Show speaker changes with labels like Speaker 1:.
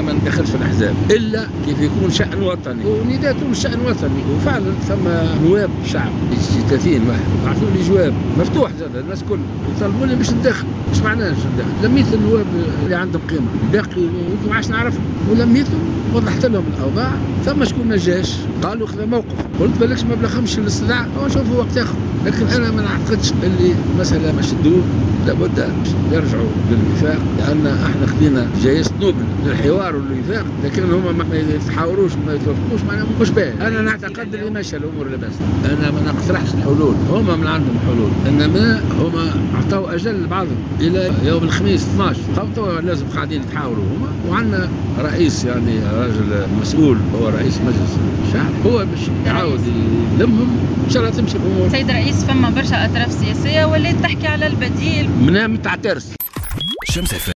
Speaker 1: ما ندخلش في الاحزاب الا كيف يكون شأن وطني ونداءاتهم شأن وطني. وفعلا ثم نواب الشعب 30 واحد عطوا لي جواب مفتوح زاد الناس كل يطالبوني باش ندخل. ايش معناه باش ندخل؟ لميت النواب اللي عندهم قيمه باقي يمكن ما عادش نعرفهم ولميتهم وضحت لهم الاوضاع. ثم شكون ما جاش قالوا خذ موقف. قلت بالكش ما بلغهمش الاستدعاء ونشوفوا وقت اخر. لكن انا ما نعتقدش اللي مساله ما شدوه لابد يرجعوا للوفاق لان احنا خدينا جايزه نوبل للحوار والوفاق. لكن هم ما يتحاوروش ما يتوافقوش معناها مش باهي. انا نعتقد اللي ماشيه الامور لاباس. انا ما نقترحش الحلول هم من عندهم حلول انما هم اعطوا اجل لبعضهم الى يوم الخميس 12. تو لازم قاعدين يتحاوروا هما وعندنا رئيس يعني راجل مسؤول هو رئيس مجلس الشعب هو باش يعاود يلمهم ان شاء الله تمشي الامور.
Speaker 2: سيد رئيس فما برشا اطراف سياسيه ولات تحكي على البديل
Speaker 1: منام تاع ترس.